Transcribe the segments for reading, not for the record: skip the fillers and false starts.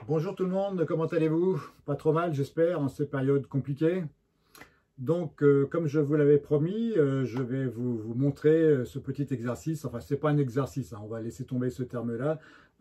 Bonjour tout le monde, comment allez-vous? Pas trop mal j'espère en ces périodes compliquées. Donc comme je vous l'avais promis, je vais vous montrer ce petit exercice. Enfin c'est pas un exercice, hein, on va laisser tomber ce terme-là.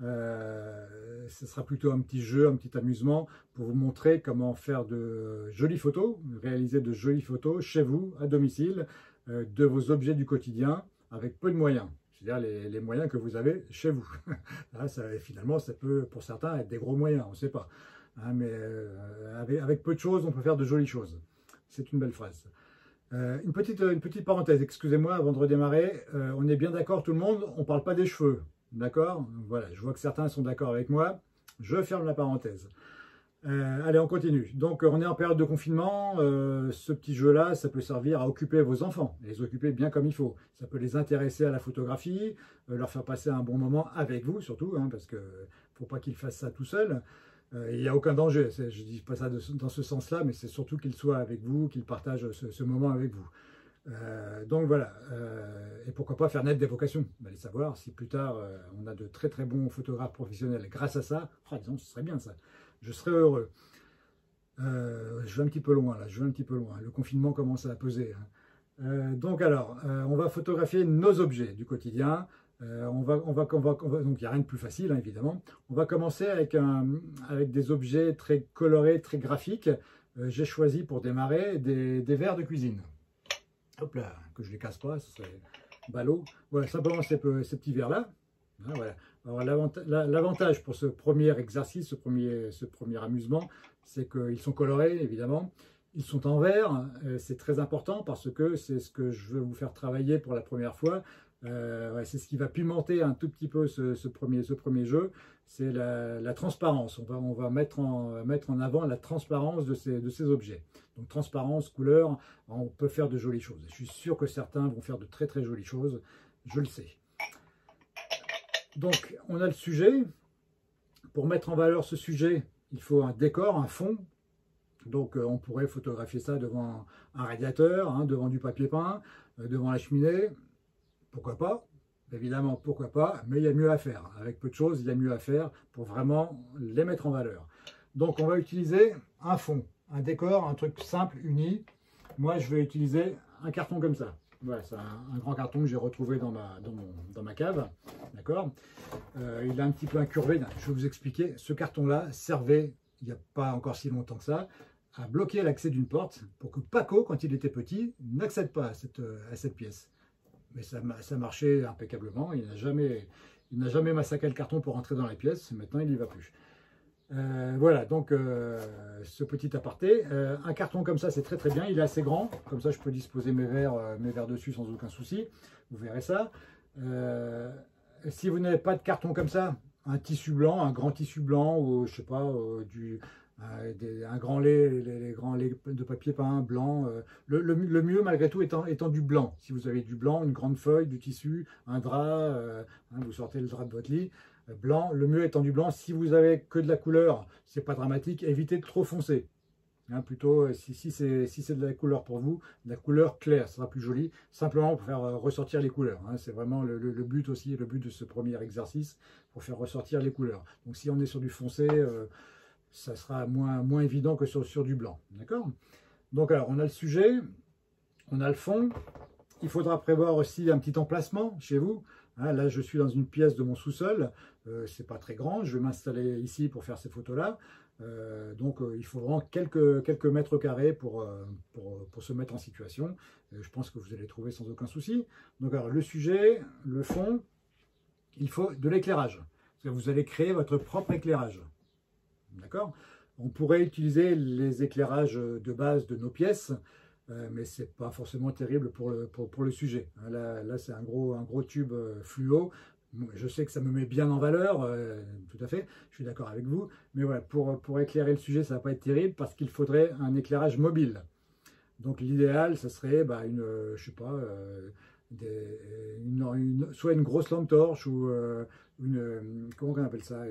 Ce sera plutôt un petit jeu, un petit amusement pour vous montrer comment faire de jolies photos, réaliser de jolies photos chez vous, à domicile, de vos objets du quotidien avec peu de moyens. C'est-à-dire les moyens que vous avez chez vous. Là, finalement, ça peut, pour certains, être des gros moyens, on ne sait pas. Hein, mais avec peu de choses, on peut faire de jolies choses. C'est une belle phrase. Une petite parenthèse, excusez-moi, avant de redémarrer. On est bien d'accord tout le monde, on ne parle pas des cheveux. D'accord? Voilà, je vois que certains sont d'accord avec moi. Je ferme la parenthèse. Allez, on continue. Donc, on est en période de confinement. Ce petit jeu-là, ça peut servir à occuper vos enfants, les occuper bien comme il faut. Ça peut les intéresser à la photographie, leur faire passer un bon moment avec vous, surtout, hein, parce qu'il ne faut pas qu'ils fassent ça tout seuls. Il n'y a aucun danger. Je ne dis pas ça dans ce sens-là, mais c'est surtout qu'ils soient avec vous, qu'ils partagent ce moment avec vous. Donc voilà, et pourquoi pas faire naître des vocations. Allez savoir si plus tard on a de très très bons photographes professionnels grâce à ça. Oh, disons, ce serait bien ça. Je serais heureux. Je vais un petit peu loin là, je vais un petit peu loin. Le confinement commence à peser. Hein. Donc alors, on va photographier nos objets du quotidien. Donc il n'y a rien de plus facile, hein, évidemment. On va commencer avec des objets très colorés, très graphiques. J'ai choisi pour démarrer des verres de cuisine. Hop là, que je ne les casse pas, ce serait ballot. Voilà, simplement ces petits verres-là. Hein, voilà. Alors l'avantage pour ce premier exercice, ce premier amusement, c'est qu'ils sont colorés, évidemment. Ils sont en verre, c'est très important parce que c'est ce que je veux vous faire travailler pour la première fois. Ouais, c'est ce qui va pimenter un tout petit peu ce premier jeu, c'est la transparence. On va mettre en avant la transparence de ces objets. Donc transparence, couleur, on peut faire de jolies choses. Je suis sûr que certains vont faire de très très jolies choses, je le sais. Donc on a le sujet. Pour mettre en valeur ce sujet, il faut un décor, un fond. Donc on pourrait photographier ça devant un radiateur, hein, devant du papier peint, devant la cheminée. Pourquoi pas? Évidemment, pourquoi pas, mais il y a mieux à faire. Avec peu de choses, il y a mieux à faire pour vraiment les mettre en valeur. Donc on va utiliser un fond, un décor, un truc simple, uni. Moi, je vais utiliser un carton comme ça. Voilà, c'est un grand carton que j'ai retrouvé dans ma cave. D'accord? Il est un petit peu incurvé. Je vais vous expliquer. Ce carton-là servait, il n'y a pas encore si longtemps que ça, à bloquer l'accès d'une porte pour que Paco, quand il était petit, n'accède pas à cette pièce. Mais ça marchait impeccablement. Il n'a jamais massacré le carton pour rentrer dans la pièce. Maintenant, il n'y va plus. Voilà, donc ce petit aparté. Un carton comme ça, c'est très très bien. Il est assez grand. Comme ça, je peux disposer mes verres dessus sans aucun souci. Vous verrez ça. Si vous n'avez pas de carton comme ça, un tissu blanc, un grand tissu blanc, ou je sais pas, un grand lait, les grands laits de papier peint blanc. Le mieux malgré tout étant du blanc. Si vous avez du blanc, une grande feuille, du tissu, un drap, hein, vous sortez le drap de votre lit, blanc, le mieux étant du blanc. Si vous avez que de la couleur, c'est pas dramatique, évitez de trop foncer. Hein, plutôt, si c'est de la couleur pour vous, de la couleur claire, ça sera plus joli, simplement pour faire ressortir les couleurs. Hein, c'est vraiment le but aussi, le but de ce premier exercice, pour faire ressortir les couleurs. Donc si on est sur du foncé, ça sera moins évident que sur du blanc. D'accord? Donc alors, on a le sujet, on a le fond. Il faudra prévoir aussi un petit emplacement chez vous. Hein, là, je suis dans une pièce de mon sous-sol. C'est pas très grand. Je vais m'installer ici pour faire ces photos-là. Donc, il faut vraiment quelques mètres carrés pour se mettre en situation. Je pense que vous allez trouver sans aucun souci. Donc, alors, le sujet, le fond, il faut de l'éclairage. Vous allez créer votre propre éclairage. D'accord? On pourrait utiliser les éclairages de base de nos pièces, mais ce n'est pas forcément terrible pour le sujet. Là c'est un gros tube fluo. Je sais que ça me met bien en valeur, tout à fait, je suis d'accord avec vous. Mais voilà, pour éclairer le sujet, ça ne va pas être terrible parce qu'il faudrait un éclairage mobile. Donc l'idéal, ce serait je sais pas, soit une grosse lampe torche ou comment on appelle ça,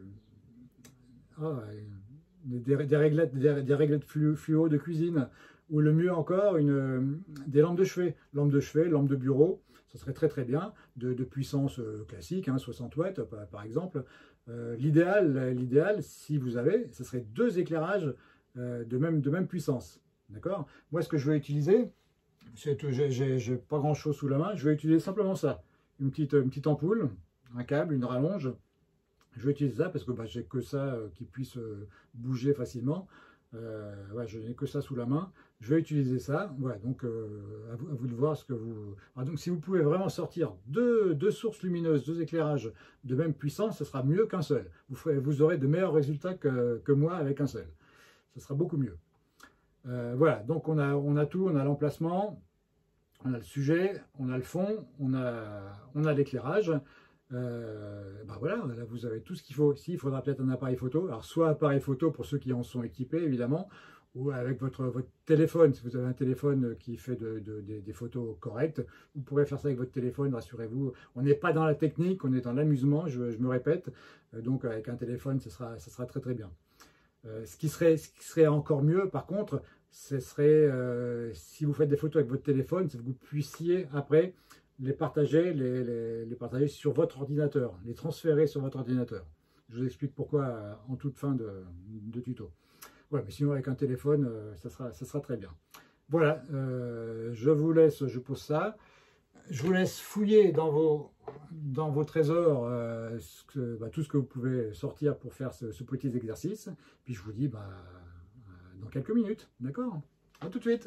des réglettes fluo de cuisine ou le mieux encore, des lampes de chevet. Lampes de chevet, lampes de bureau, ça serait très très bien, de puissance classique, hein, 60 watts par exemple. L'idéal, si vous avez, ce serait 2 éclairages de même puissance. D'accord? Moi, ce que je vais utiliser, j'ai pas grand chose sous la main, je vais utiliser simplement ça. Une petite ampoule, un câble, une rallonge. Je vais utiliser ça parce que bah, j'ai que ça qui puisse bouger facilement. Ouais, je n'ai que ça sous la main. Je vais utiliser ça. Ouais, donc à vous de voir ce que vous. Ah, donc si vous pouvez vraiment sortir deux sources lumineuses, 2 éclairages de même puissance, ce sera mieux qu'un seul. Vous aurez de meilleurs résultats que moi avec un seul. Ce sera beaucoup mieux. Voilà, donc on a tout, on a l'emplacement, on a le sujet, on a le fond, on a l'éclairage. Ben voilà, là vous avez tout ce qu'il faut. Ici, il faudra peut-être un appareil photo. Alors, soit appareil photo pour ceux qui en sont équipés, évidemment, ou avec votre téléphone. Si vous avez un téléphone qui fait des photos correctes, vous pourrez faire ça avec votre téléphone, rassurez-vous. On n'est pas dans la technique, on est dans l'amusement, je me répète. Donc, avec un téléphone, ça sera très très bien. Ce qui serait encore mieux, par contre, ce serait si vous faites des photos avec votre téléphone, c'est que vous puissiez après les partager sur votre ordinateur, les transférer sur votre ordinateur. Je vous explique pourquoi en toute fin de tuto. Voilà, mais sinon avec un téléphone, ça sera très bien. Voilà, je vous laisse, je pose ça. Je vous laisse fouiller dans vos trésors tout ce que vous pouvez sortir pour faire ce petit exercice. Puis je vous dis dans quelques minutes, d'accord? À tout de suite.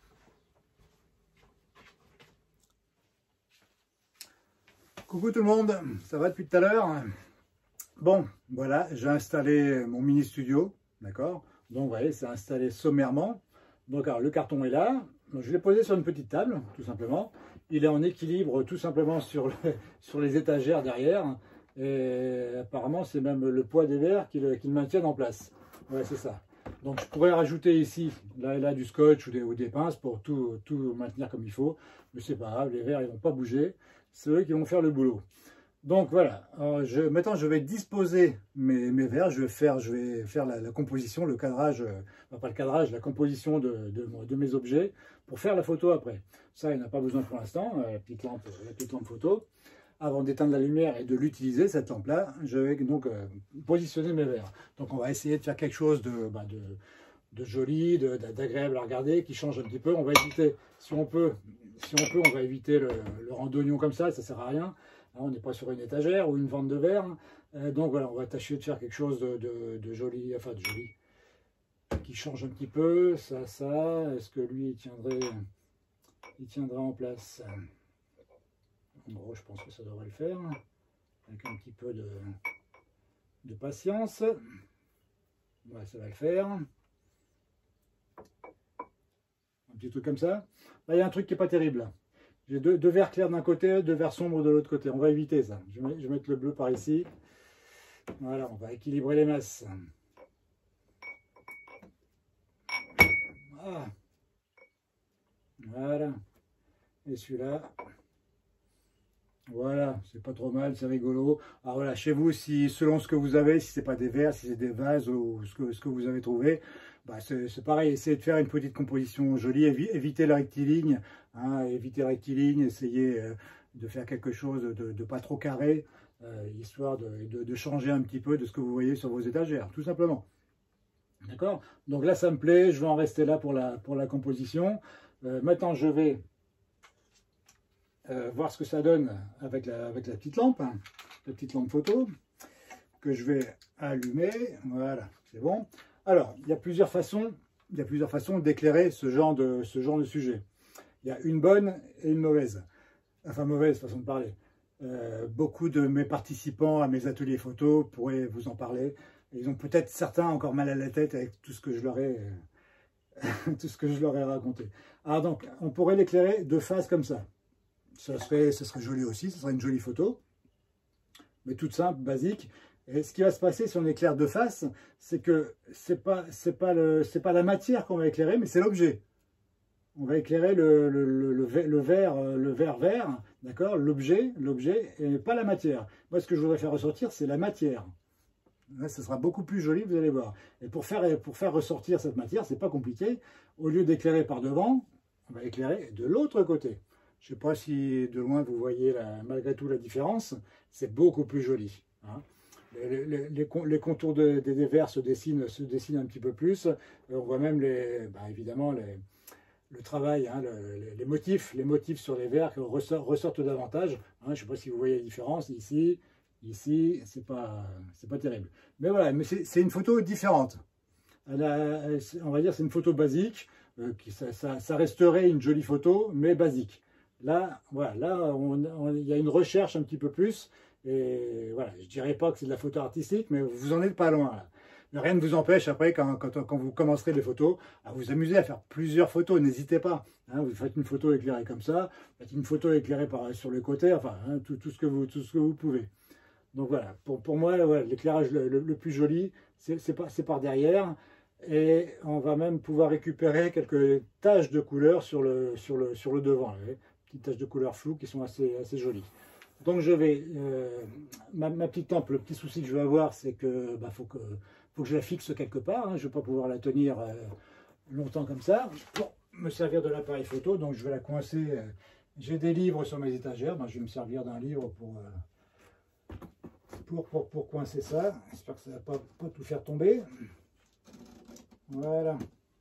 Coucou tout le monde, ça va depuis tout à l'heure? Bon, voilà, j'ai installé mon mini studio, d'accord? Donc vous voyez, c'est installé sommairement. Donc alors, le carton est là, donc, je l'ai posé sur une petite table, tout simplement. Il est en équilibre tout simplement sur les étagères derrière. Et apparemment, c'est même le poids des verres qui le maintiennent en place. Ouais, c'est ça. Donc je pourrais rajouter ici, là et là, du scotch ou des pinces pour tout maintenir comme il faut. Mais c'est pas grave, les verres ils vont pas bouger. C'est eux qui vont faire le boulot. Donc voilà, alors, maintenant je vais disposer mes verres, je vais faire la composition, le cadrage, pas le cadrage, la composition de mes objets pour faire la photo après. Ça, il n'y en a pas besoin pour l'instant, la petite lampe photo. Avant d'éteindre la lumière et de l'utiliser, cette lampe-là, je vais donc positionner mes verres. Donc on va essayer de faire quelque chose de joli, d'agréable à regarder, qui change un petit peu. On va éviter, si on peut, on va éviter le randonnion comme ça sert à rien. On n'est pas sur une étagère ou une vente de verre. Donc voilà, on va tâcher de faire quelque chose de joli, enfin de joli, qui change un petit peu. Ça. Est-ce que lui, il tiendra en place? En gros, je pense que ça devrait le faire. Avec un petit peu de patience. Ouais, ça va le faire. Un petit truc comme ça. Là, il y a un truc qui n'est pas terrible. J'ai deux verres clairs d'un côté, 2 verres sombres de l'autre côté. On va éviter ça. Je vais mettre le bleu par ici. Voilà, on va équilibrer les masses. Ah. Voilà. Et celui-là. Voilà, c'est pas trop mal, c'est rigolo. Alors voilà, chez vous, si selon ce que vous avez, si c'est pas des verres, si c'est des vases ou ce que vous avez trouvé, c'est pareil, essayez de faire une petite composition jolie, évitez la rectiligne, hein, essayez de faire quelque chose de pas trop carré, histoire de changer un petit peu de ce que vous voyez sur vos étagères, tout simplement. D'accord? Donc là, ça me plaît, je vais en rester là pour la composition. Maintenant, je vais voir ce que ça donne avec la petite lampe, hein, la petite lampe photo, que je vais allumer. Voilà, c'est bon. Alors, il y a plusieurs façons d'éclairer ce genre de sujet. Il y a une bonne et une mauvaise. Enfin, mauvaise façon de parler. Beaucoup de mes participants à mes ateliers photo pourraient vous en parler. Ils ont peut-être certains encore mal à la tête avec tout ce que je leur ai, raconté. Alors donc, on pourrait l'éclairer de face comme ça. Ce serait joli aussi, ce serait une jolie photo, mais toute simple, basique. Et ce qui va se passer si on éclaire de face, c'est que c'est pas la matière qu'on va éclairer, mais c'est l'objet. On va éclairer le verre vert, d'accord, l'objet, et pas la matière. Moi, ce que je voudrais faire ressortir, c'est la matière. Là, ce sera beaucoup plus joli, vous allez voir. Et pour faire ressortir cette matière, c'est pas compliqué. Au lieu d'éclairer par devant, on va éclairer de l'autre côté. Je ne sais pas si de loin vous voyez malgré tout la différence. C'est beaucoup plus joli. Hein. Les contours des verres se dessinent un petit peu plus. On voit même évidemment le travail, hein, les motifs sur les verres ressortent davantage. Hein. Je ne sais pas si vous voyez la différence ici, c'est pas terrible. Mais voilà, mais c'est une photo différente. On va dire c'est une photo basique. Ça resterait une jolie photo, mais basique. Là, voilà, il y a une recherche un petit peu plus. Et voilà, je dirais pas que c'est de la photo artistique, mais vous en êtes pas loin là. Mais rien ne vous empêche après, quand vous commencerez les photos, à vous amuser à faire plusieurs photos. N'hésitez pas. Hein, vous faites une photo éclairée comme ça, faites une photo éclairée sur le côté, enfin, hein, tout ce que vous pouvez. Donc voilà, pour moi, voilà, l'éclairage le plus joli, c'est par derrière. Et on va même pouvoir récupérer quelques taches de couleur sur le devant. Vous voyez, petites taches de couleur floue qui sont assez jolies. Donc je vais, ma petite lampe, le petit souci que je vais avoir, c'est que faut que je la fixe quelque part. Hein, je ne vais pas pouvoir la tenir longtemps comme ça pour me servir de l'appareil photo. Donc je vais la coincer. J'ai des livres sur mes étagères. Je vais me servir d'un livre pour coincer ça. J'espère que ça ne va pas tout faire tomber. Voilà.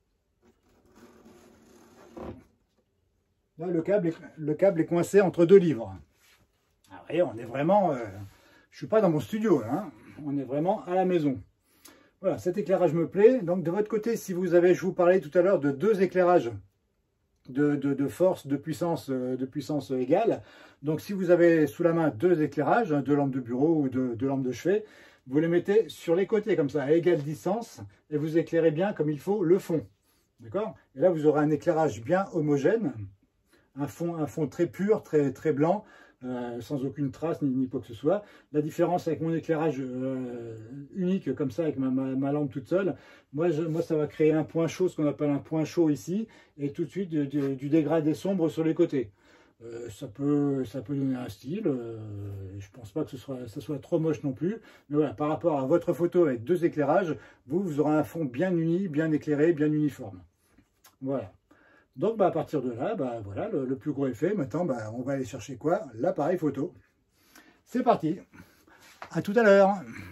Là, le câble est coincé entre deux livres. Ah, voyez, on est vraiment... je ne suis pas dans mon studio, là, hein. On est vraiment à la maison. Voilà, cet éclairage me plaît. Donc, de votre côté, si vous avez... Je vous parlais tout à l'heure de deux éclairages de force, de puissance égale. Donc, si vous avez sous la main deux éclairages, deux lampes de bureau ou deux lampes de chevet, vous les mettez sur les côtés comme ça, à égale distance, et vous éclairez bien comme il faut le fond. D'accord? Et là, vous aurez un éclairage bien homogène, un fond très pur, très blanc, sans aucune trace ni quoi que ce soit. La différence avec mon éclairage unique, comme ça, avec ma lampe toute seule, moi, ça va créer un point chaud, ce qu'on appelle un point chaud ici, et tout de suite du dégradé sombre sur les côtés. Ça peut donner un style, je pense pas que ça soit trop moche non plus, mais voilà, par rapport à votre photo avec deux éclairages, vous aurez un fond bien uni, bien éclairé, bien uniforme. Voilà. Donc à partir de là, voilà, le plus gros effet. Maintenant, on va aller chercher quoi? L'appareil photo. C'est parti. À tout à l'heure.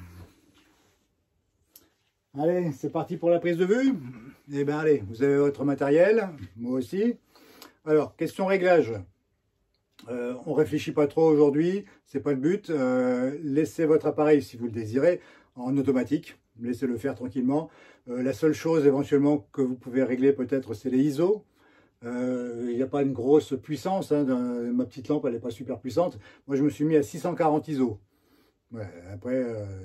Allez, c'est parti pour la prise de vue. Eh bien allez, vous avez votre matériel, moi aussi. Alors, question réglage. On ne réfléchit pas trop aujourd'hui, c'est pas le but. Laissez votre appareil, si vous le désirez, en automatique. Laissez-le faire tranquillement. La seule chose éventuellement que vous pouvez régler peut-être, c'est les ISO. Il n'y a pas une grosse puissance. Hein, ma petite lampe, elle n'est pas super puissante. Moi, je me suis mis à 640 ISO. Ouais, après,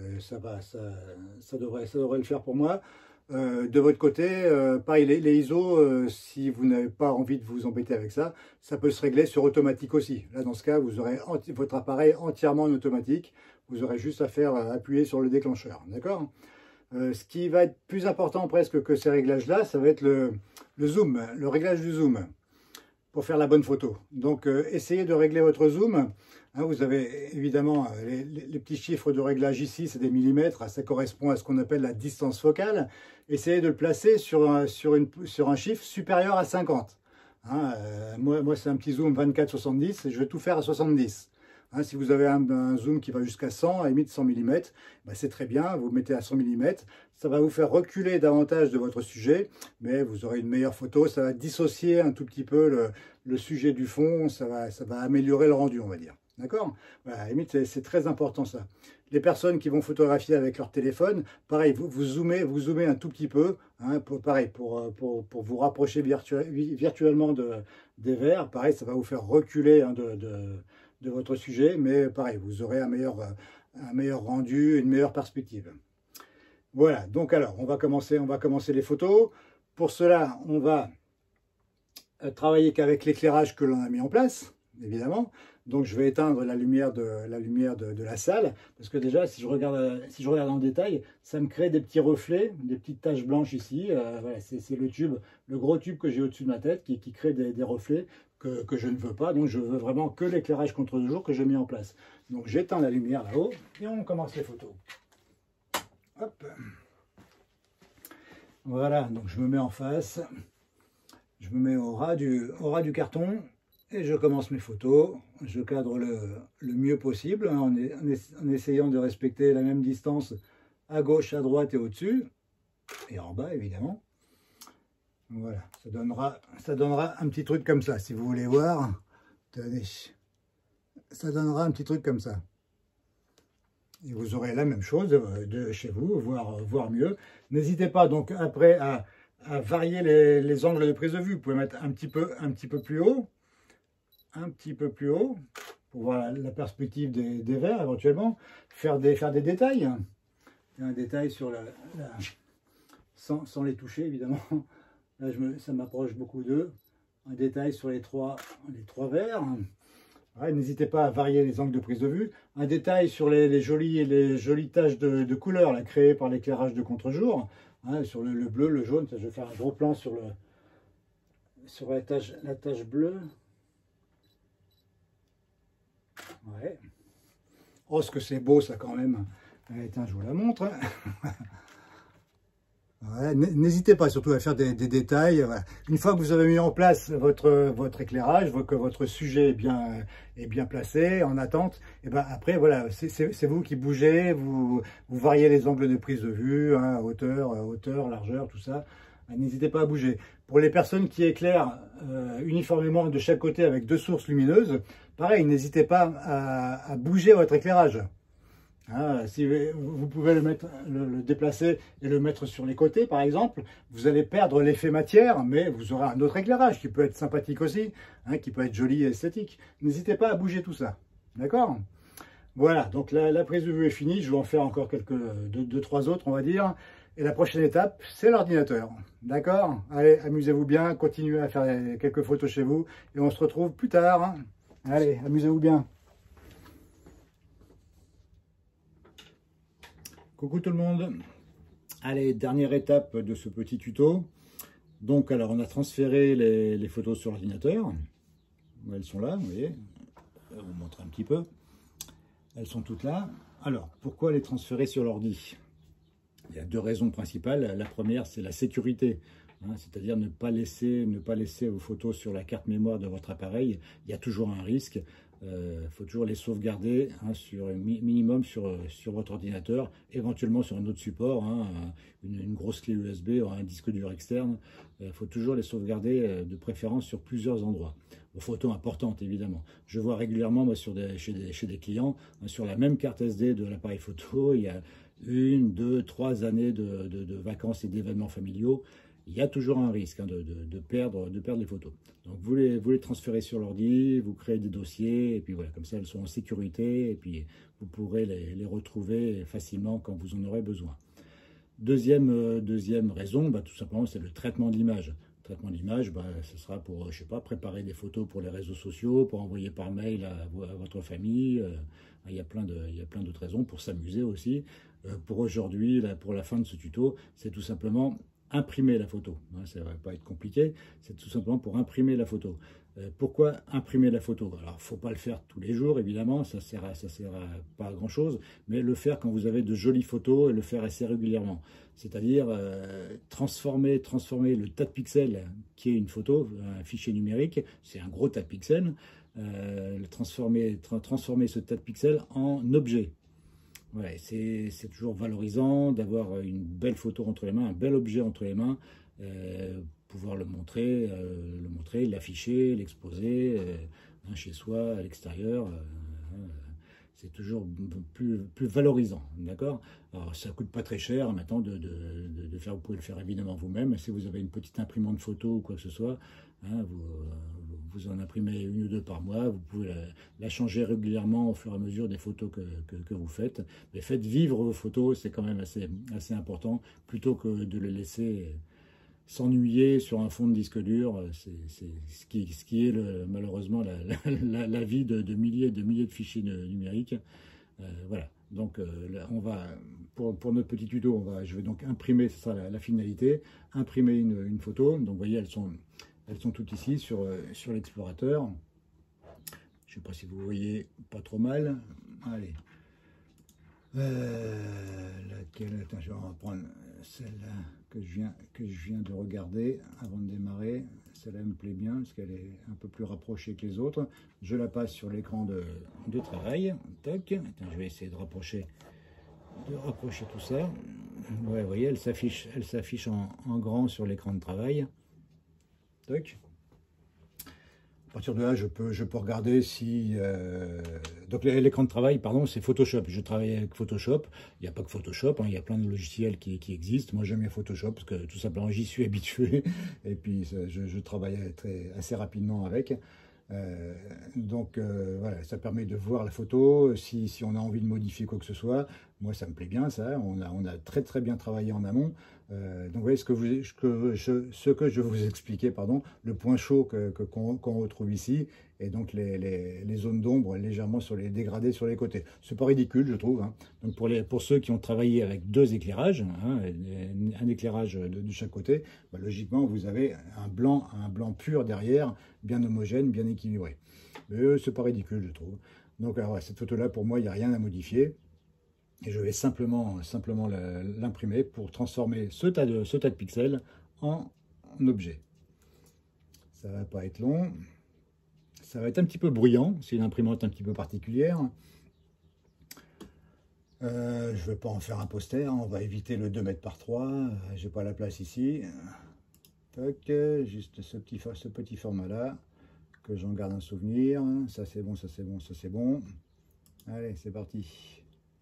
ça devrait le faire pour moi. De votre côté, pareil, les ISO, si vous n'avez pas envie de vous embêter avec ça, ça peut se régler sur automatique aussi. Là, dans ce cas, vous aurez votre appareil entièrement en automatique. Vous aurez juste à faire appuyer sur le déclencheur. D'accord? Ce qui va être plus important presque que ces réglages-là, ça va être le zoom, le réglage du zoom, pour faire la bonne photo. Donc, essayez de régler votre zoom. Hein, vous avez évidemment les petits chiffres de réglage ici, c'est des millimètres, ça correspond à ce qu'on appelle la distance focale. Essayez de le placer sur un chiffre supérieur à 50. Hein, moi c'est un petit zoom 24-70 et je vais tout faire à 70. Hein, si vous avez un zoom qui va jusqu'à 100, à la limite 100 mm, c'est très bien, vous mettez à 100 mm. Ça va vous faire reculer davantage de votre sujet, mais vous aurez une meilleure photo. Ça va dissocier un tout petit peu le sujet du fond, ça va améliorer le rendu, on va dire. D'accord? Voilà, à la limite, c'est très important ça. Les personnes qui vont photographier avec leur téléphone, pareil, vous zoomez un tout petit peu, hein, pour vous rapprocher virtuellement des verres. Pareil, ça va vous faire reculer, hein, de votre sujet, mais pareil, vous aurez un meilleur rendu, une meilleure perspective. Voilà, donc alors, on va commencer les photos. Pour cela, on va travailler qu'avec l'éclairage que l'on a mis en place, évidemment. Donc je vais éteindre la lumière de la salle, parce que déjà, si je regarde en détail, ça me crée des petits reflets, des petites taches blanches ici. Voilà, c'est le gros tube que j'ai au-dessus de ma tête qui crée des reflets que je ne veux pas. Donc je veux vraiment que l'éclairage contre-jour que j'ai mis en place. Donc j'éteins la lumière là-haut et on commence les photos. Hop. Voilà, donc je me mets en face, je me mets au ras du carton et je commence mes photos. Je cadre le mieux possible hein, en essayant de respecter la même distance à gauche, à droite et au-dessus, et en bas évidemment. Voilà, ça donnera un petit truc comme ça, si vous voulez voir. Tenez, ça donnera un petit truc comme ça. Et vous aurez la même chose de chez vous, voire mieux. N'hésitez pas donc après à varier les angles de prise de vue. Vous pouvez mettre un petit peu plus haut, pour voir la perspective des verres éventuellement. Faire des détails. Un détail sur sans les toucher évidemment. Là ça m'approche beaucoup d'eux. Un détail sur les trois verres. Ouais, n'hésitez pas à varier les angles de prise de vue. Un détail sur les jolies taches de couleur là, créées par l'éclairage de contre-jour. Hein, sur le bleu, le jaune. Je vais faire un gros plan sur la tache bleue. Ouais. Oh, ce que c'est beau ça quand même. Allez, tiens, je vous la montre. Hein. Ouais, n'hésitez pas surtout à faire des détails. Voilà. Une fois que vous avez mis en place votre éclairage, que votre sujet est bien placé, en attente, et ben après, voilà, c'est vous qui bougez, vous variez les angles de prise de vue, hein, hauteur, largeur, tout ça. N'hésitez pas à bouger. Pour les personnes qui éclairent uniformément de chaque côté avec deux sources lumineuses, pareil, n'hésitez pas à bouger votre éclairage. Ah, si vous pouvez le déplacer et le mettre sur les côtés, par exemple, vous allez perdre l'effet matière, mais vous aurez un autre éclairage qui peut être sympathique aussi, hein, qui peut être joli et esthétique. N'hésitez pas à bouger tout ça. D'accord? Voilà, donc la prise de vue est finie. Je vais en faire encore deux, trois autres, on va dire. Et la prochaine étape, c'est l'ordinateur. D'accord? Allez, amusez-vous bien, continuez à faire quelques photos chez vous. Et on se retrouve plus tard. Hein. Allez, amusez-vous bien. Coucou tout le monde. Allez, dernière étape de ce petit tuto. Donc, alors, on a transféré les photos sur l'ordinateur. Elles sont là, vous voyez. Je vais vous montrer un petit peu. Elles sont toutes là. Alors, pourquoi les transférer sur l'ordi? Il y a deux raisons principales. La première, c'est la sécurité. Hein, c'est-à-dire ne pas laisser vos photos sur la carte mémoire de votre appareil. Il y a toujours un risque. Faut toujours les sauvegarder hein, minimum sur votre ordinateur, éventuellement sur un autre support, hein, une grosse clé USB ou un disque dur externe. Faut toujours les sauvegarder de préférence sur plusieurs endroits. Aux photos importantes évidemment. Je vois régulièrement moi, chez des clients, hein, sur la même carte SD de l'appareil photo, il y a 1, 2, 3 années de vacances et d'événements familiaux. Il y a toujours un risque hein, de perdre les photos. Donc vous les transférez sur l'ordi, vous créez des dossiers, et puis voilà, comme ça elles sont en sécurité, et puis vous pourrez les retrouver facilement quand vous en aurez besoin. Deuxième raison, tout simplement, c'est le traitement de l'image. Le traitement de l'image, ce sera pour, je sais pas, préparer des photos pour les réseaux sociaux, pour envoyer par mail à votre famille. Il y a plein d'autres raisons, pour s'amuser aussi. Pour aujourd'hui, pour la fin de ce tuto, c'est tout simplement imprimer la photo. Ça ne va pas être compliqué, c'est tout simplement pour imprimer la photo. Pourquoi imprimer la photo? Alors, il ne faut pas le faire tous les jours, évidemment, ça sert pas à grand-chose, mais le faire quand vous avez de jolies photos et le faire assez régulièrement. C'est-à-dire transformer le tas de pixels qui est une photo, un fichier numérique, c'est un gros tas de pixels, transformer ce tas de pixels en objet. Ouais, c'est toujours valorisant d'avoir une belle photo entre les mains, un bel objet entre les mains, pouvoir le montrer, l'afficher, l'exposer chez soi, à l'extérieur. C'est toujours plus valorisant, d'accord? Alors, ça ne coûte pas très cher maintenant de faire, vous pouvez le faire évidemment vous-même. Si vous avez une petite imprimante photo ou quoi que ce soit, hein, vous en imprimez 1 ou 2 par mois, vous pouvez la changer régulièrement au fur et à mesure des photos que vous faites. Mais faites vivre vos photos, c'est quand même assez important, plutôt que de les laisser s'ennuyer sur un fond de disque dur. C'est ce qui est malheureusement la vie de milliers et de milliers de fichiers numériques. Voilà, donc là, on va, pour notre petit tuto, je vais donc imprimer, c'est ça la finalité, imprimer une photo. Donc vous voyez, elles sont toutes ici sur l'explorateur. Je ne sais pas si vous voyez pas trop mal. Allez. Laquelle Attends, je vais en prendre celle-là que je viens de regarder avant de démarrer. Celle-là me plaît bien parce qu'elle est un peu plus rapprochée que les autres. Je la passe sur l'écran de travail. Toc. Attends, je vais essayer de rapprocher tout ça. Ouais, vous voyez, elle s'affiche en grand sur l'écran de travail. Toc. À partir de là, je peux regarder si... Donc l'écran de travail, pardon, c'est Photoshop. Je travaille avec Photoshop. Il n'y a pas que Photoshop, hein, il y a plein de logiciels qui existent. Moi, j'aime bien Photoshop parce que tout simplement, j'y suis habitué. Et puis, je travaille assez rapidement avec. Voilà, ça permet de voir la photo. Si on a envie de modifier quoi que ce soit, moi, ça me plaît bien, ça. On a très bien travaillé en amont. Donc, vous voyez ce que je vous expliquais, pardon, le point chaud qu'on retrouve ici, et donc les zones d'ombre légèrement sur les dégradés sur les côtés. C'est pas ridicule, je trouve, hein. Donc pour ceux qui ont travaillé avec deux éclairages, hein, un éclairage de chaque côté, bah, logiquement vous avez un blanc pur derrière, bien homogène, bien équilibré. Mais c'est pas ridicule, je trouve. Donc alors, cette photo-là, pour moi, il n'y a rien à modifier. Et je vais simplement l'imprimer pour transformer ce tas de pixels en objet. Ça va pas être long. Ça va être un petit peu bruyant. C'est une imprimante un petit peu particulière. Je ne vais pas en faire un poster. On va éviter le 2 mètres par 3. J'ai pas la place ici. Toc, juste ce petit format-là. Que j'en garde un souvenir. Ça c'est bon, ça c'est bon, ça c'est bon. Allez, c'est parti.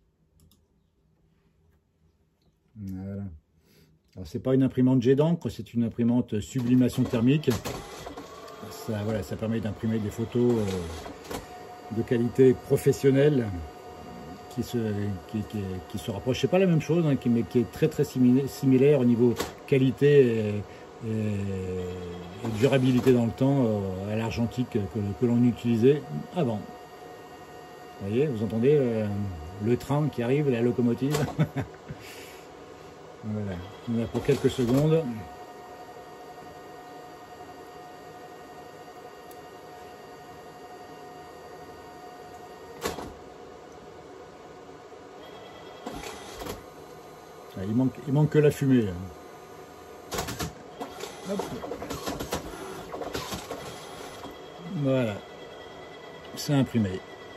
Voilà. Alors c'est pas une imprimante jet d'encre, c'est une imprimante sublimation thermique. Ça, voilà, ça permet d'imprimer des photos de qualité professionnelle qui se rapproche. C'est pas la même chose, hein, mais qui est très similaire au niveau qualité et durabilité dans le temps à l'argentique que l'on utilisait avant. Vous voyez, vous entendez le train qui arrive, la locomotive. Voilà, on a pour quelques secondes. Ah, il manque que la fumée. Là. Hop. Voilà, c'est imprimé.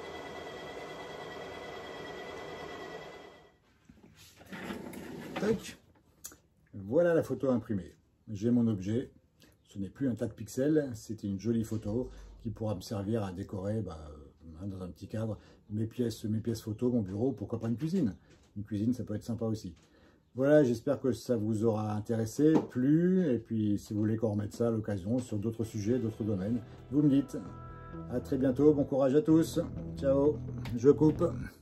Tac. Voilà la photo imprimée. J'ai mon objet. Ce n'est plus un tas de pixels, c'était une jolie photo qui pourra me servir à décorer dans un petit cadre mes pièces photo, mon bureau, pourquoi pas une cuisine. Une cuisine, ça peut être sympa aussi. Voilà, j'espère que ça vous aura intéressé, plu, et puis si vous voulez qu'on remette ça à l'occasion sur d'autres sujets, d'autres domaines, vous me dites. À très bientôt, bon courage à tous. Ciao, je coupe.